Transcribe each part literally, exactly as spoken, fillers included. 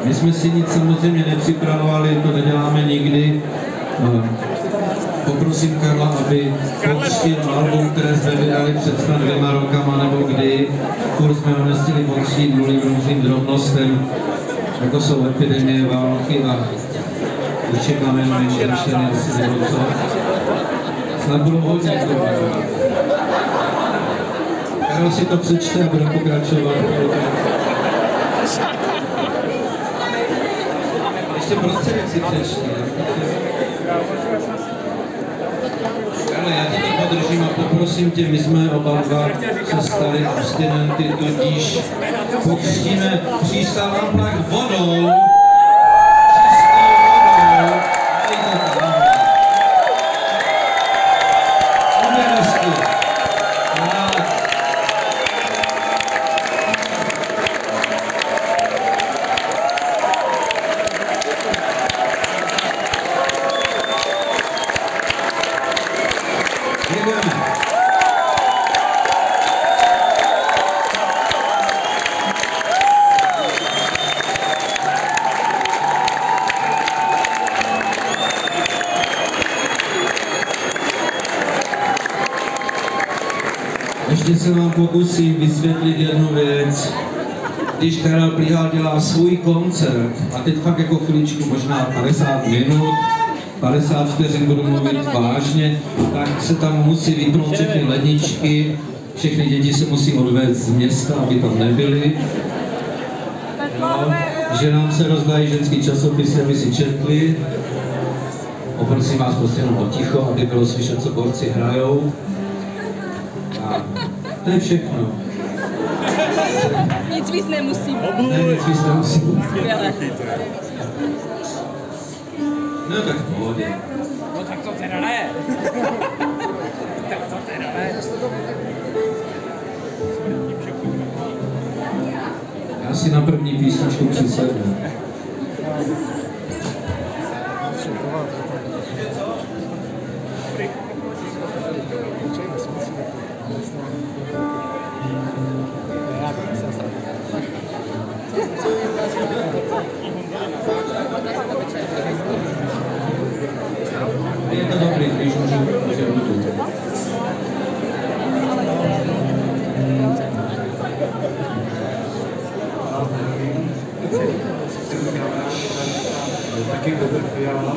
My jsme si nic samozřejmě nepřipravovali, to neděláme nikdy. Poprosím Karla, aby pokřtil album, které jsme vydali před snad dvěma rokama nebo kdy. Furt jsme ho nestihli pokřtít kvůli různým drobnostem, jako jsou epidemie, války a čekáme jenom myšleny asi nebo co. Snad budou hodně dobré. Karel si to přečte a bude pokračovat. Ještě prostředek si přečte. Karle, já tě to podržím a poprosím tě, my jsme oba dva se stali abstinenty, tudíž pokřtíme přístav Amplach vodou. Ještě se vám pokusím vysvětlit jednu věc. Když Karel Plíhal dělá svůj koncert, a teď fakt jako chvíličku, možná padesát minut, padesát vteřin budu mluvit vážně, tak se tam musí vypnout všechny ledničky, všechny děti se musí odvést z města, aby tam nebyly. No, že nám se rozdají ženský časopisy, aby si četli. Poprosím vás prostě jenom o ticho, aby bylo slyšet, co borci hrajou. A to je všechno. Nic víc nemusím. Ne, nic víc nemusím. Skvěle. No tak v pohodě. No tak to teda ne. Tak to teda ne. Já si na první písničku přisednu. Je to dobrý, když můžu tu. Taky dobrý Fiala.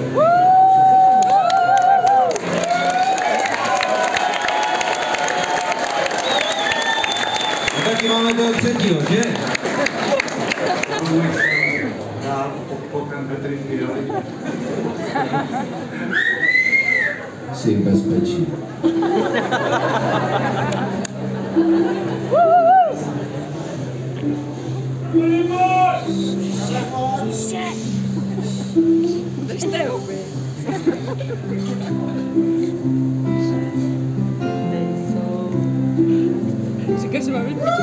A taky máme toho třetího, že? Já podpokem Petry Fialy. Jsi v bezpečí. Držte ho, vy. Říkáš, že máme být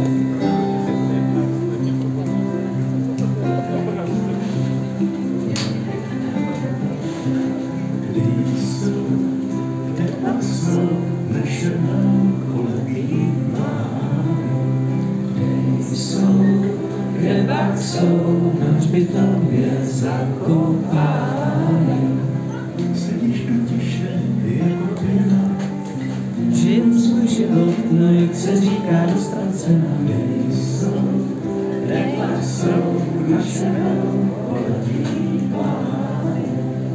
jsou na hřbitově zakopány. Sedíš tu tiše jako pěna. Žijem svůj život, no jak se říká, dostracena. Kde jsou, kde pak jsou naše melancholie plány.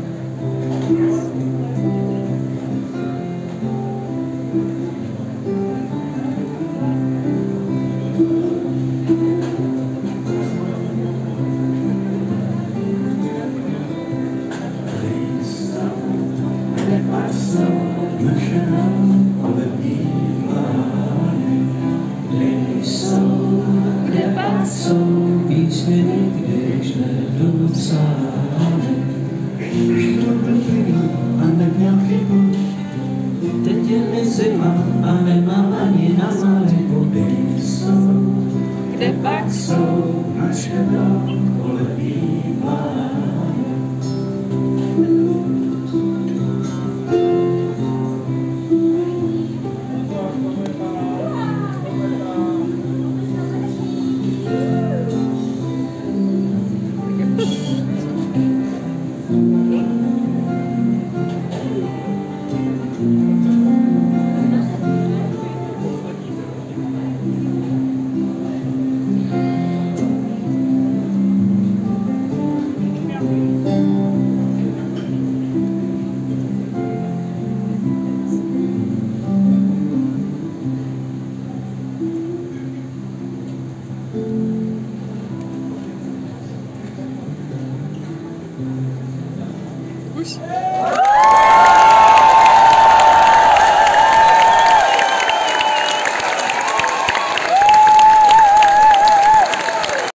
Teď je mi zima a nemám ani na malého. Kde pak jsou naše melancholie plány. Už.